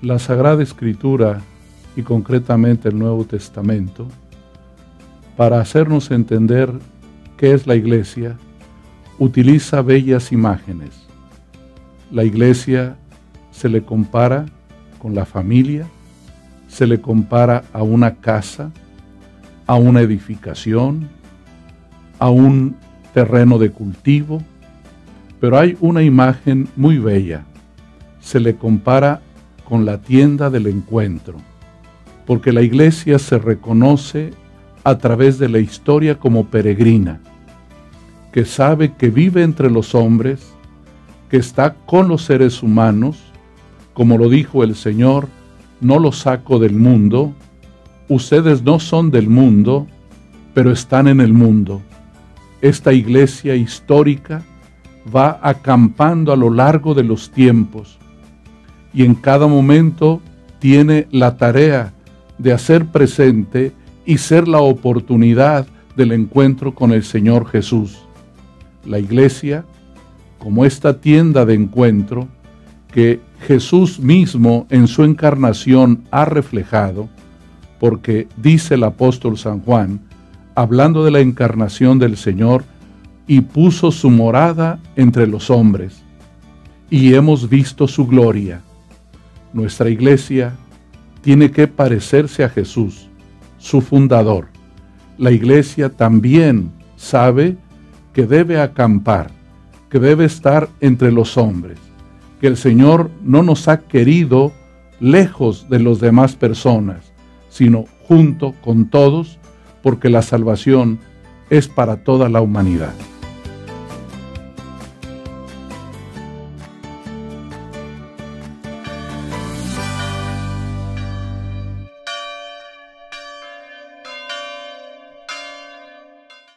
La Sagrada Escritura, y concretamente el Nuevo Testamento, para hacernos entender qué es la Iglesia, utiliza bellas imágenes. La Iglesia se le compara con la familia, se le compara a una casa, a una edificación, a un terreno de cultivo, pero hay una imagen muy bella. Se le compara con la tienda del encuentro, porque la Iglesia se reconoce a través de la historia como peregrina, que sabe que vive entre los hombres, que está con los seres humanos, como lo dijo el Señor: no los saco del mundo, ustedes no son del mundo, pero están en el mundo. Esta Iglesia histórica va acampando a lo largo de los tiempos y en cada momento tiene la tarea de hacer presente y ser la oportunidad del encuentro con el Señor Jesús. La Iglesia, como esta tienda de encuentro que Jesús mismo en su encarnación ha reflejado, porque dice el apóstol San Juan, hablando de la encarnación del Señor, y puso su morada entre los hombres, y hemos visto su gloria. Nuestra Iglesia tiene que parecerse a Jesús, su fundador. La Iglesia también sabe que debe acampar, que debe estar entre los hombres, que el Señor no nos ha querido lejos de las demás personas, sino junto con todos, porque la salvación es para toda la humanidad.